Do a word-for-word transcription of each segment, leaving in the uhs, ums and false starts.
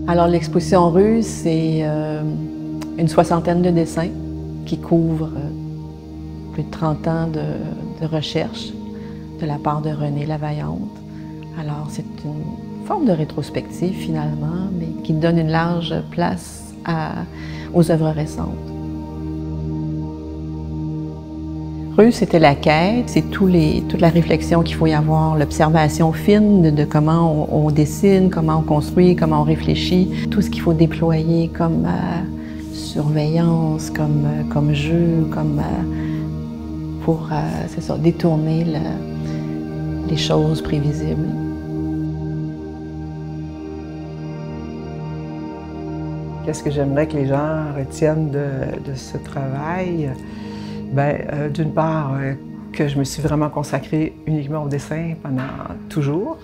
Alors l'exposition Russe, c'est euh, une soixantaine de dessins qui couvrent euh, plus de trente ans de, de recherche de la part de Renée Lavaillante. Alors c'est une forme de rétrospective finalement, mais qui donne une large place à, aux œuvres récentes. Russe, c'était la quête, c'est tous les, toute la réflexion qu'il faut y avoir, l'observation fine de, de comment on, on dessine, comment on construit, comment on réfléchit, tout ce qu'il faut déployer comme euh, surveillance, comme, euh, comme jeu, comme euh, pour, euh, c'est ça, détourner le, les choses prévisibles. Qu'est-ce que j'aimerais que les gens retiennent de, de ce travail? Bien, euh, d'une part, euh, que je me suis vraiment consacrée uniquement au dessin pendant toujours.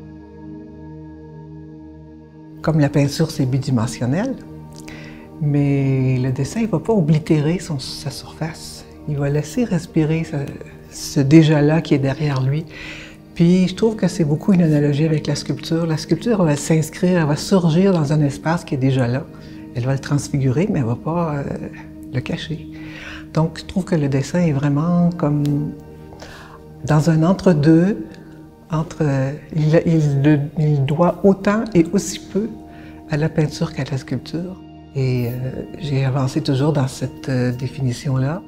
Comme la peinture, c'est bidimensionnel, mais le dessin, il ne va pas oblitérer son, sa surface. Il va laisser respirer ce, ce déjà-là qui est derrière lui. Puis je trouve que c'est beaucoup une analogie avec la sculpture. La sculpture, elle va s'inscrire, elle va surgir dans un espace qui est déjà là. Elle va le transfigurer, mais elle ne va pas euh, le cacher. Donc, je trouve que le dessin est vraiment comme dans un entre-deux, entre, il, il, il doit autant et aussi peu à la peinture qu'à la sculpture. Et euh, j'ai avancé toujours dans cette euh, définition-là.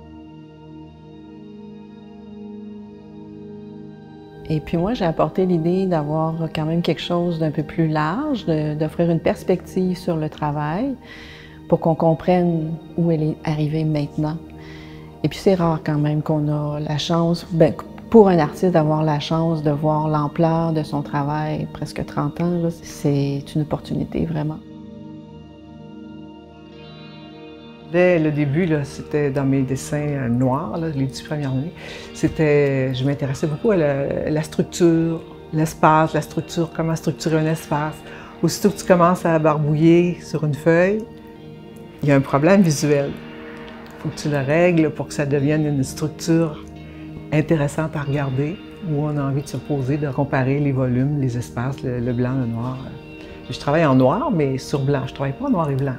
Et puis moi, j'ai apporté l'idée d'avoir quand même quelque chose d'un peu plus large, d'offrir une perspective sur le travail, pour qu'on comprenne où elle est arrivée maintenant. Et puis c'est rare quand même qu'on a la chance, ben, pour un artiste, d'avoir la chance de voir l'ampleur de son travail, presque trente ans, c'est une opportunité vraiment. Dès le début, c'était dans mes dessins noirs, là, les dix premières années, c'était, je m'intéressais beaucoup à la, la structure, l'espace, la structure, comment structurer un espace. Aussitôt que tu commences à barbouiller sur une feuille, il y a un problème visuel. Il faut que tu le règles pour que ça devienne une structure intéressante à regarder, où on a envie de se poser, de comparer les volumes, les espaces, le, le blanc, le noir. Je travaille en noir, mais sur blanc. Je ne travaille pas en noir et blanc.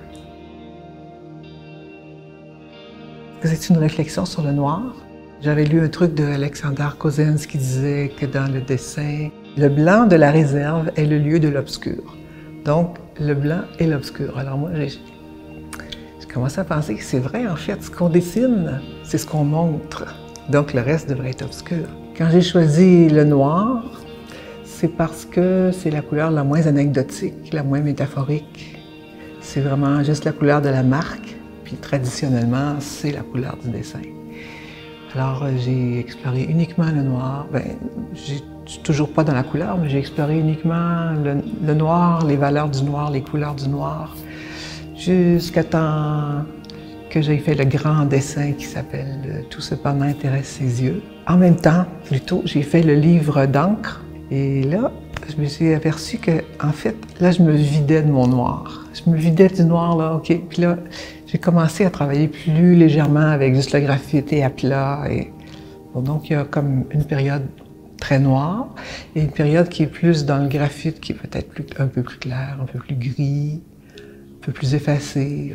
C'est une réflexion sur le noir. J'avais lu un truc de Alexander Cozens qui disait que dans le dessin, le blanc de la réserve est le lieu de l'obscur. Donc, le blanc et l'obscur. Alors moi, j'ai commencé à penser que c'est vrai, en fait, ce qu'on dessine, c'est ce qu'on montre. Donc, le reste devrait être obscur. Quand j'ai choisi le noir, c'est parce que c'est la couleur la moins anecdotique, la moins métaphorique. C'est vraiment juste la couleur de la marque. Puis traditionnellement, c'est la couleur du dessin. Alors, j'ai exploré uniquement le noir. Bien, je suis toujours pas dans la couleur, mais j'ai exploré uniquement le, le noir, les valeurs du noir, les couleurs du noir, jusqu'à temps que j'ai fait le grand dessin qui s'appelle « Tout cependant intéresse ses yeux ». En même temps, plutôt, j'ai fait le livre d'encre. Et là, je me suis aperçue que, en fait, là, je me vidais de mon noir. Je me vidais du noir, là, OK. Puis là, j'ai commencé à travailler plus légèrement avec juste le graphite et à plat. Et... Bon, donc, il y a comme une période très noire et une période qui est plus dans le graphite, qui est peut-être plus, un peu plus clair, un peu plus gris, un peu plus effacé.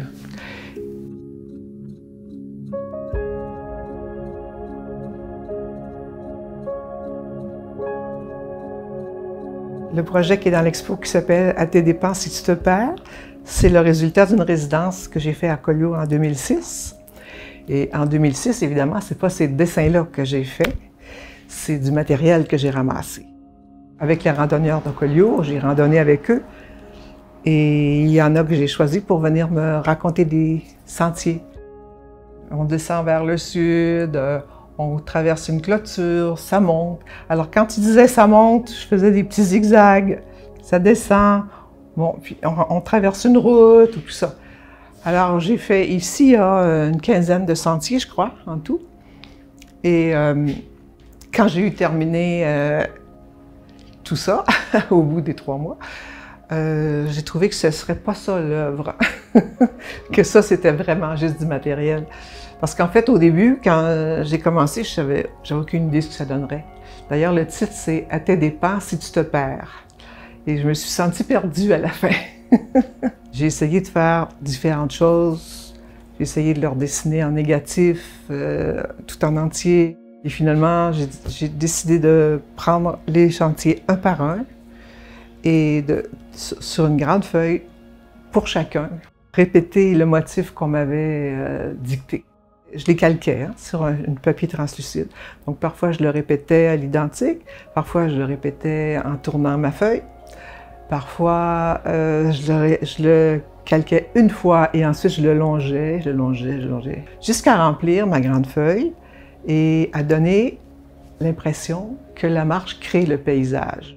Le projet qui est dans l'expo qui s'appelle « À tes dépens si tu te perds », c'est le résultat d'une résidence que j'ai fait à Collioure en deux mille six. Et en deux mille six, évidemment, ce n'est pas ces dessins-là que j'ai faits, c'est du matériel que j'ai ramassé. Avec les randonneurs de Collioure, j'ai randonné avec eux et il y en a que j'ai choisi pour venir me raconter des sentiers. On descend vers le sud, on traverse une clôture, ça monte. Alors quand tu disais « ça monte », je faisais des petits zigzags, ça descend. Bon, puis on, on traverse une route ou tout ça. Alors j'ai fait ici, il y a une quinzaine de sentiers, je crois, en tout. Et euh, quand j'ai eu terminé euh, tout ça, au bout des trois mois, euh, j'ai trouvé que ce ne serait pas ça l'œuvre, que ça c'était vraiment juste du matériel. Parce qu'en fait, au début, quand j'ai commencé, je n'avais aucune idée de ce que ça donnerait. D'ailleurs, le titre, c'est « À tes dépens si tu te perds ». Et je me suis sentie perdue à la fin. J'ai essayé de faire différentes choses. J'ai essayé de leur dessiner en négatif, euh, tout en entier. Et finalement, j'ai décidé de prendre les chantiers un par un et de, sur une grande feuille pour chacun, répéter le motif qu'on m'avait euh, dicté. Je les calquais hein, sur un, un papier translucide. Donc parfois je le répétais à l'identique, parfois je le répétais en tournant ma feuille, parfois euh, je, le, je le calquais une fois et ensuite je le longeais, je le longeais, je le longeais, jusqu'à remplir ma grande feuille et à donner l'impression que la marche crée le paysage.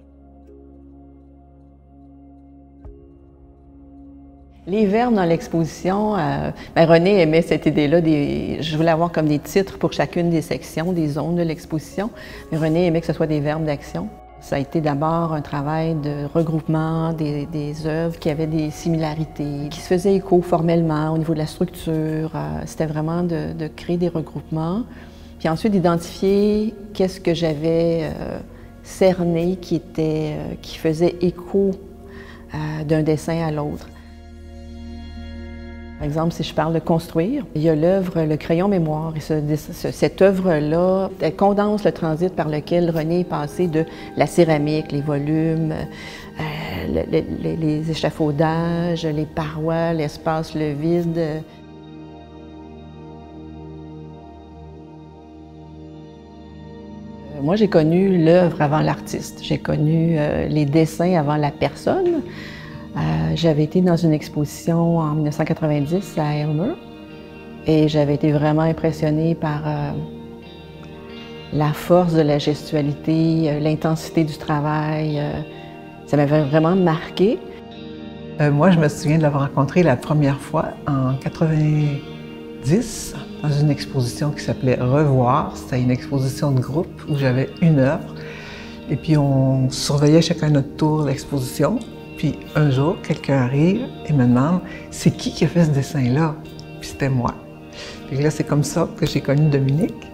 Les verbes dans l'exposition, euh, ben René aimait cette idée-là. Je voulais avoir comme des titres pour chacune des sections, des zones de l'exposition. Mais René aimait que ce soit des verbes d'action. Ça a été d'abord un travail de regroupement des, des œuvres qui avaient des similarités, qui se faisaient écho formellement au niveau de la structure. Euh, C'était vraiment de, de créer des regroupements. Puis ensuite d'identifier qu'est-ce que j'avais euh, cerné qui, était, euh, qui faisait écho euh, d'un dessin à l'autre. Par exemple, si je parle de construire, il y a l'œuvre Le Crayon Mémoire. Et ce, ce, cette œuvre-là, elle condense le transit par lequel René est passé de la céramique, les volumes, euh, le, le, les échafaudages, les parois, l'espace, le vide. Moi, j'ai connu l'œuvre avant l'artiste. J'ai connu euh, les dessins avant la personne. Euh, j'avais été dans une exposition en mille neuf cent quatre-vingt-dix à Aylmer et j'avais été vraiment impressionnée par euh, la force de la gestualité, euh, l'intensité du travail. Euh, ça m'avait vraiment marqué. Euh, moi, je me souviens de l'avoir rencontré la première fois en quatre-vingt-dix dans une exposition qui s'appelait Revoir. C'était une exposition de groupe où j'avais une œuvre et puis on surveillait chacun notre tour l'exposition. Puis un jour, quelqu'un arrive et me demande « C'est qui qui a fait ce dessin-là? » Puis c'était moi. Puis là, c'est comme ça que j'ai connu Dominique.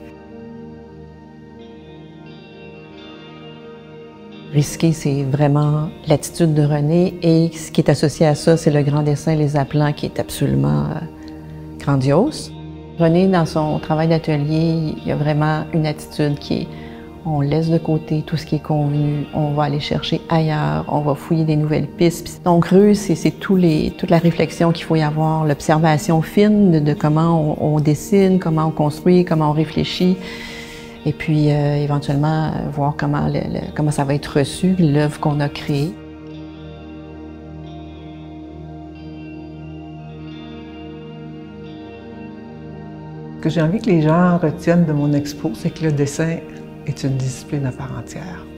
Risqué, c'est vraiment l'attitude de René et ce qui est associé à ça, c'est le grand dessin Les Appelants qui est absolument euh, grandiose. René, dans son travail d'atelier, il y a vraiment une attitude qui est on laisse de côté tout ce qui est convenu, on va aller chercher ailleurs, on va fouiller des nouvelles pistes. Donc, Rue, c'est toute la réflexion qu'il faut y avoir, l'observation fine de, de comment on, on dessine, comment on construit, comment on réfléchit, et puis euh, éventuellement euh, voir comment, le, le, comment ça va être reçu, l'œuvre qu'on a créée. Ce que j'ai envie que les gens retiennent de mon expo, c'est que le dessin est une discipline à part entière.